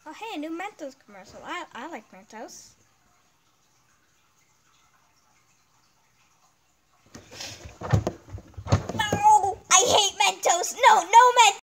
Oh, hey, a new Mentos commercial. I like Mentos.